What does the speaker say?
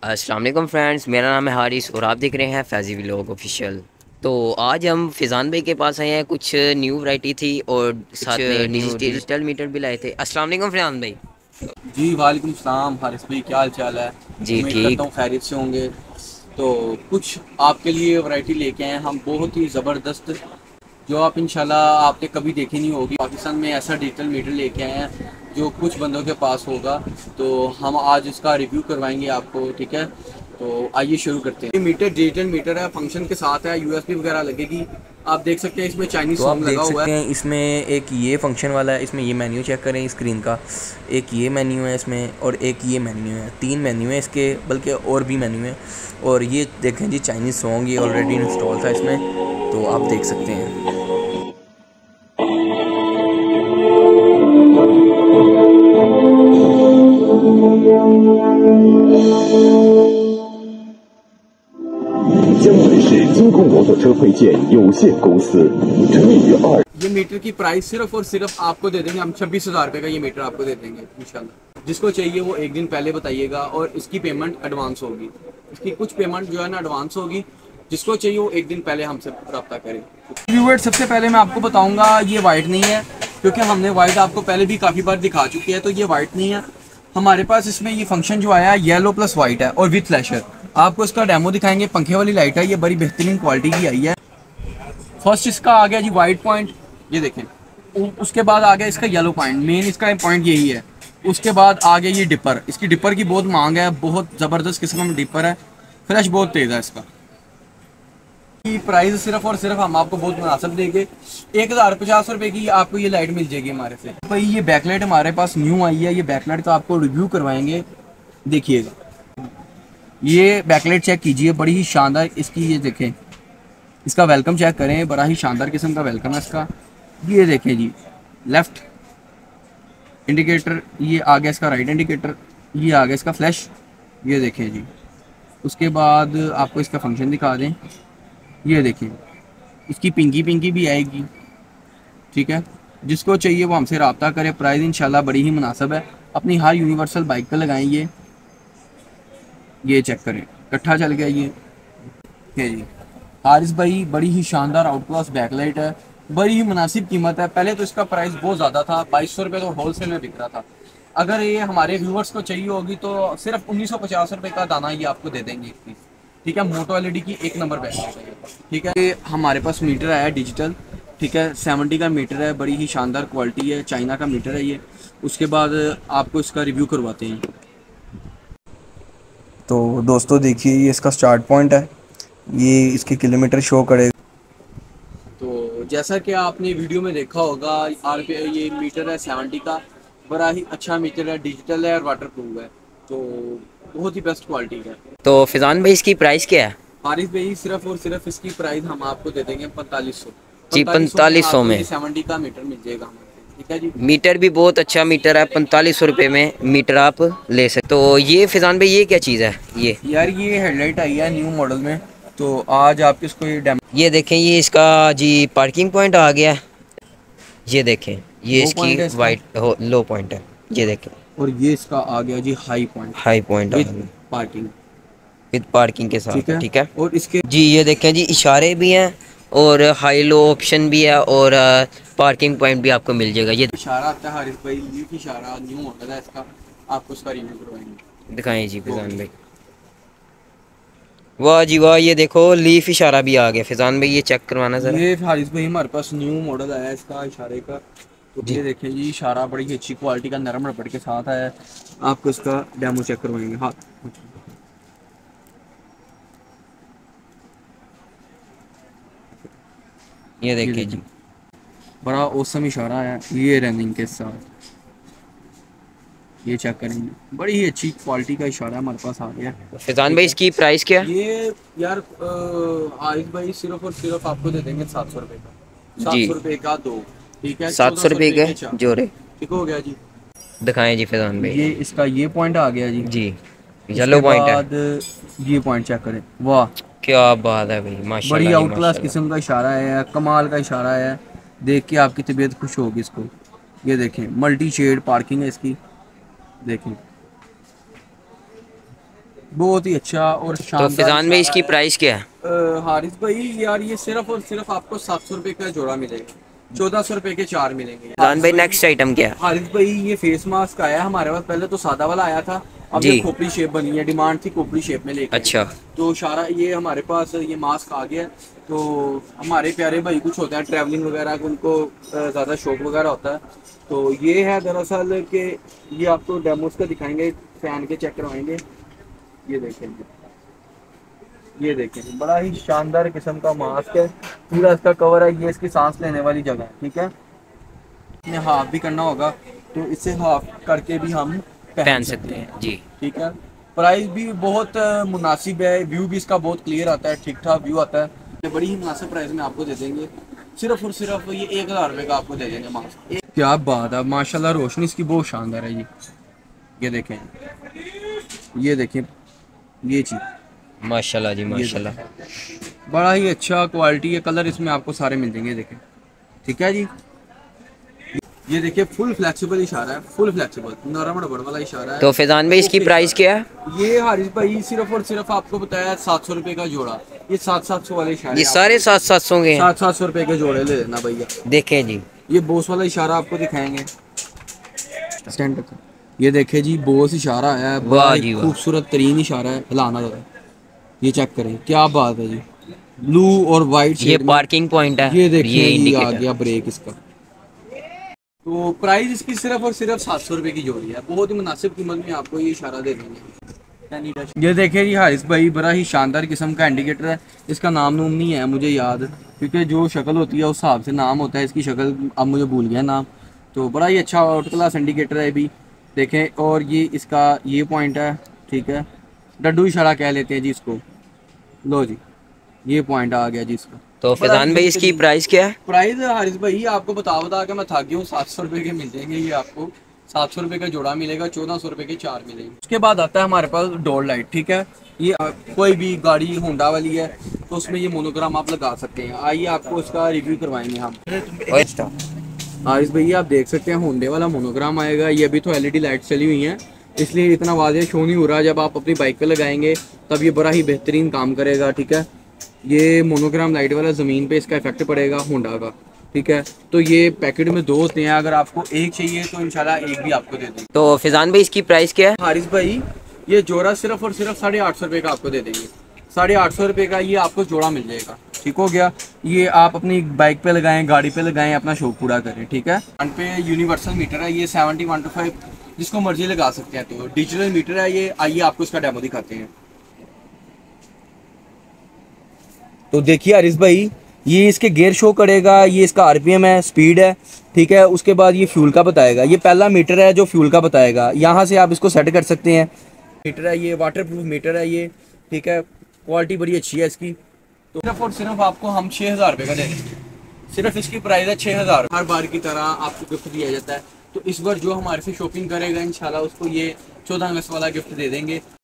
अस्सलाम वालेकुम फ्रेंड्स, मेरा नाम है हारिस और आप देख रहे हैं फैज़ी व्लॉग ऑफिशियल। तो आज हम फिज़ान भाई के पास आए हैं। कुछ न्यू वैरायटी थी और साथ में न्यू डिजिटल मीटर भी लाए थे। अस्सलाम वालेकुम फिज़ान भाई। जी वालेकुम सलाम हारिस भाई, क्या हाल चाल है। जी उम्मीद करता ठीक। हूँ खैरियत से होंगे। तो कुछ आपके लिए वैरायटी लेके आए हैं हम, बहुत ही ज़बरदस्त, जो आप इंशाल्लाह आपने कभी देखी नहीं होगी। पाकिस्तान में ऐसा डिजिटल मीटर लेके आए हैं जो कुछ बंदों के पास होगा। तो हम आज इसका रिव्यू करवाएंगे आपको, ठीक है। तो आइए शुरू करते हैं। ये मीटर डिजिटल मीटर है, फंक्शन के साथ है, यूएसबी वगैरह लगेगी। आप देख सकते हैं इसमें चाइनीज़ तो आप सॉन्ग देख लगा हुआ सकते है। हैं इसमें एक ये फंक्शन वाला है। इसमें ये मेन्यू चेक करें स्क्रीन का, एक ये मेन्यू है इसमें और एक ये मेन्यू है। 3 मेन्यू है इसके, बल्कि और भी मेन्यू है। और ये देखें जी, चाइनीज़ सॉन्ग ये ऑलरेडी इंस्टॉल था इसमें, तो आप देख सकते हैं। ये मीटर की प्राइस सिर्फ और सिर्फ आपको दे देंगे हम 26,000 रुपये का। ये मीटर आपको दे देंगे इंशाल्लाह। जिसको चाहिए वो एक दिन पहले बताइएगा और इसकी पेमेंट एडवांस होगी। इसकी कुछ पेमेंट जो है ना एडवांस होगी। जिसको चाहिए वो एक दिन पहले हमसे रब्ता करें। व्यूअर्स, सबसे पहले मैं आपको बताऊंगा ये वाइट नहीं है, क्योंकि हमने वाइट आपको पहले भी काफ़ी बार दिखा चुकी है। तो ये वाइट नहीं है हमारे पास। इसमें ये फंक्शन जो आया है येलो प्लस वाइट है और विथ फ्लैशर। आपको इसका डेमो दिखाएंगे। पंखे वाली लाइट है, ये बड़ी बेहतरीन क्वालिटी की आई है। फर्स्ट इसका आ गया जी वाइट पॉइंट, ये देखें। उसके बाद आ गया इसका येलो पॉइंट, मेन इसका पॉइंट यही है। उसके बाद आ गया ये डिपर। इसकी डिपर की बहुत मांग है, बहुत ज़बरदस्त किस्म में डिपर है, फ्लैश बहुत तेज़ है इसका। की प्राइस सिर्फ और सिर्फ हम आपको बहुत मुनासिब देंगे। 1,050 रुपये की आपको ये लाइट मिल जाएगी हमारे से। भाई ये बैकलाइट हमारे पास न्यू आई है। ये बैकलाइट का आपको रिव्यू करवाएंगे, देखिएगा। ये बैकलाइट चेक कीजिए, बड़ी ही शानदार इसकी, ये देखें। इसका वेलकम चेक करें, बड़ा ही शानदार किस्म का वेलकम है इसका। ये देखें जी, लेफ्ट इंडिकेटर, ये आ गया इसका राइट इंडिकेटर, ये आ गया इसका फ्लैश, ये देखें जी। उसके बाद आपको इसका फंक्शन दिखा दें, ये देखें। इसकी पिंकी पिंकी भी आएगी, ठीक है। जिसको चाहिए वो हमसे रब्ता करे। प्राइस इंशाल्लाह बड़ी ही मुनासिब है। अपनी हर यूनिवर्सल बाइक पर लगाएंगे। ये चेक करें, इकट्ठा चल गया ये जी। हारिस भाई, बड़ी ही शानदार आउट क्लास बैकलाइट है, बड़ी ही मुनासिब कीमत है। पहले तो इसका प्राइस बहुत ज़्यादा था, 2200 रुपये तो होलसेल में बिक रहा था। अगर ये हमारे व्यूवर्स को चाहिए होगी तो सिर्फ 1950 रुपये का दाना ये आपको दे देंगे एक पीस, ठीक है। मोटो एलईडी की 1 नंबर बैकलाइट है, ठीक है। ये हमारे पास मीटर आया डिजिटल, ठीक है। 70 का मीटर है, बड़ी ही शानदार क्वालिटी है, चाइना का मीटर है ये। उसके बाद आपको इसका रिव्यू करवाते हैं। तो दोस्तों देखिए, ये इसका स्टार्ट पॉइंट है, ये इसके किलोमीटर शो करेगा। तो जैसा कि आपने वीडियो में देखा होगा, ये मीटर है 70 का, बड़ा ही अच्छा मीटर है, डिजिटल है और वाटर प्रूफ है। तो बहुत ही बेस्ट क्वालिटी का है। तो फिज़ान भाई इसकी प्राइस क्या है? हारिस भाई, सिर्फ और सिर्फ इसकी प्राइस हम आपको दे देंगे 4500। जी 4500 में 70 का मीटर मिल जाएगा हमारे, ठीक है जी। मीटर भी बहुत अच्छा मीटर है। 4500 रुपये में मीटर आप ले सकते। तो ये फिज़ान भाई ये क्या चीज़ है? ये यार ये हेडलाइट आई है न्यू मॉडल में, तो आज आप इसको ये डेमो। ये देखें, ये इसका जी पार्किंग पॉइंट आ गया है। ये देखें, ये लो इसकी पॉइंट है इसका। वाइट लो पॉइंट है, ये देखें। और ये इसका आ गया जी high point high point with parking, with parking के साथ, ठीक है। ठीक है और इसके जी। ये देखें जी, इशारे भी हैं और हाई लो ऑप्शन भी है और पार्किंग पॉइंट भी आपको मिल जाएगा। ये इशारा आता है हारिस भाई, लीफ इशारा न्यू मॉडल है इसका। आपको इसका रिव्यू करवाएंगे, दिखाएं जी फिजान भाई। वाह जी वाह, ये देखो लीफ इशारा भी आ गया। फिजान भाई ये चेक करवाना जरा। ये हारिस भाई हमारे पास न्यू मॉडल आया है इसका इशारे का। तो ये देखें जी, इशारा बड़ी अच्छी क्वालिटी का नरम रबड़ के साथ आया है। आपको इसका डेमो चेक करवाएंगे। हाँ, ये देखिए जी, बड़ा औसम इशारा है ये रनिंग के साथ। ये चेक करेंगे, बड़ी ही अच्छी क्वालिटी का इशारा हमारे पास आ गया। फिजान भाई इसकी प्राइस क्या है? ये यार आरिफ भाई सिर्फ और सिर्फ आपको दे देंगे 700 रुपये का। जी 700 रुपये का दो, ठीक है। 700 रुपये के जोड़े, ठीक हो गया जी। दिखाएं जी फिजान भाई। ये इसका ये पॉइंट आ गया जी। जी येलो पॉइंट है। बाद ये पॉइंट चेक करें, वाह क्या बात है भाई, बड़ी माशाल्लाह जी आउट क्लास माशाल्लाह। किस्म का इशारा है, कमाल का इशारा है। देख के आपकी तबीयत खुश होगी इसको। ये देखें, मल्टी शेड पार्किंग है इसकी, देखें। बहुत ही अच्छा और तो शानदार फिजान भाई इसकी इशारा प्राइस क्या है? हारिस भाई यार ये सिर्फ और सिर्फ आपको 700 रुपये का जोड़ा मिलेगा, 1400 रुपये के 4 मिलेंगे। फिजान भाई नेक्स्ट आइटम क्या है? हारिस भाई ये फेस मास्क आया है हमारे पास, पहले तो सादा वाला आया था, अब जी। ये खोपड़ी शेप बनी है, डिमांड थी खोपड़ी शेप में लेके। अच्छा। तो सारा ये हमारे पास ये मास्क आ गया। तो हमारे प्यारे भाई कुछ होता है ट्रैवलिंग वगैरह उनको ज़्यादा शौक वगैरह होता है, तो ये है दरअसल कि ये आपको डेमोस का दिखाएंगे, फैन के चेक करवाएंगे। ये देखेंगे, ये देखें बड़ा ही शानदार किस्म का मास्क है, पूरा इसका कवर है, ये इसकी सांस लेने वाली जगह है, ठीक है। इसमें हाफ भी करना होगा तो इससे हाफ करके भी हम पहन सकते हैं जी। ठीक है। प्राइस भी बहुत मुनासिब है, व्यू भी इसका बहुत क्लियर आता है, ठीक ठाक व्यू आता है, ये बड़ी ही मुनासिब प्राइस में आपको दे देंगे, सिर्फ और सिर्फ ये 1000 रुपये का आपको दे देंगे मास्क। क्या बात है, माशाल्लाह रोशनी इसकी बहुत शानदार है। ये देखें, ये देखें, ये चीज़ माशाल्लाह जी माशाल्लाह। बड़ा ही अच्छा क्वालिटी है, कलर इसमें आपको सारे मिल जाएंगे, देखें, ठीक है जी। ये देखिए फुल फ्लेक्सिबल इशारा है, फुल फ्लेक्सिबल नरम रबड़ वाला इशारा है। तो फिजान भाई इसकी प्राइस क्या है? ये हारिस भाई सिर्फ और सिर्फ आपको बताया 700 रुपये का जोड़ा, ये 700 वाले इशारे ये सारे 700 के हैं? 700 रुपये के जोड़े ले लेना भैया। देखें जी, ये बोस वाला इशारा आपको दिखाएंगे, स्टैंड रखो। ये देखे जी बोस इशारा है, बड़ा ही खूबसूरत तरीन इशारा है, हिलाना जरा, ये चेक करें, क्या बात है जी, ब्लू और वाइट। ये पार्किंग पॉइंट है, ये देखिए, ये आ गया ब्रेक इसका। तो प्राइस इसकी सिर्फ और सिर्फ 700 रुपये की जोड़ी है, बहुत ही मुनासिब कीमत में आपको ये इशारा दे देंगे। ये देखिए जी हारिस भाई बड़ा ही शानदार किस्म का इंडिकेटर है, इसका नाम नूम नहीं है मुझे याद, क्योंकि जो शक्ल होती है उस हिसाब से नाम होता है, इसकी शक्ल अब मुझे भूल गया नाम। तो बड़ा ही अच्छा आउट क्लास इंडिकेटर है भी, देखें। और ये इसका ये पॉइंट है, ठीक है, डड्डू इशारा कह लेते हैं जी इसको, लो जी ये पॉइंट आ गया जी इसका। तो फिजान भाई इसकी प्राइस क्या है? प्राइस हारिस भाई आपको बता के मैं थक गया हूँ, 700 रुपये के मिल जाएंगे, ये आपको 700 रुपये का जोड़ा मिलेगा, 1400 रुपये के 4 मिलेंगे। उसके बाद आता है हमारे पास डोर लाइट, ठीक है, ये कोई भी गाड़ी होंडा वाली है तो उसमें ये मोनोग्राम आप लगा सकते हैं। आइए आपको इसका रिव्यू करवाएंगे हम। हारिस भाई आप देख सकते हैं होंडे वाला मोनोग्राम आएगा, ये अभी तो LED लाइट चली हुई हैं इसलिए इतना वाज़ेह शो नहीं हो रहा, जब आप अपनी बाइक पे लगाएंगे तब ये बड़ा ही बेहतरीन काम करेगा, ठीक है। ये मोनोग्राम लाइट वाला ज़मीन पे इसका इफेक्ट पड़ेगा होंडा का, ठीक है। तो ये पैकेट में 2 होते हैं, अगर आपको एक चाहिए तो इंशाल्लाह एक भी आपको दे देंगे। तो फिजान भाई इसकी प्राइस क्या है? हारिस भाई ये जोड़ा सिर्फ और सिर्फ 850 रुपये का आपको दे देंगे, 850 रुपये का ये आपको जोड़ा मिल जाएगा, ठीक हो गया। ये आप अपनी बाइक पे लगाएं, गाड़ी पे लगाएं, अपना शौक पूरा करें, ठीक है। फ्रंट पे यूनिवर्सल मीटर है, ये 7125 जिसको मर्जी लगा सकते हैं, तो डिजिटल मीटर है ये। आइए आपको इसका डेमो दिखाते हैं। तो देखिए हारिस भाई ये इसके गियर शो करेगा, ये इसका RPM है, स्पीड है, ठीक है। उसके बाद ये फ्यूल का बताएगा, ये पहला मीटर है जो फ्यूल का बताएगा, यहाँ से आप इसको सेट कर सकते हैं। मीटर है ये, वाटर प्रूफ मीटर है ये, ठीक है, क्वालिटी बड़ी अच्छी है इसकी। तो सिर्फ और सिर्फ आपको हम 6000 रुपये का दे देंगे, सिर्फ इसकी प्राइस है 6000। हर बार की तरह आपको गिफ्ट दिया जाता है, तो इस बार जो हमारे से शॉपिंग करेगा इंशाल्लाह उसको ये 14 अगस्त वाला गिफ्ट दे देंगे।